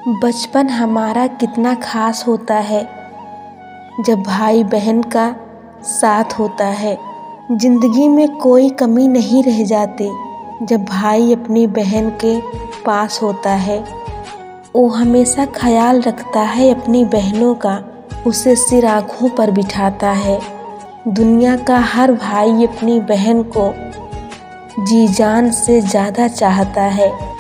बचपन हमारा कितना खास होता है जब भाई बहन का साथ होता है। ज़िंदगी में कोई कमी नहीं रह जाती जब भाई अपनी बहन के पास होता है। वो हमेशा ख्याल रखता है अपनी बहनों का, उसे सिर आँखों पर बिठाता है। दुनिया का हर भाई अपनी बहन को जी जान से ज़्यादा चाहता है।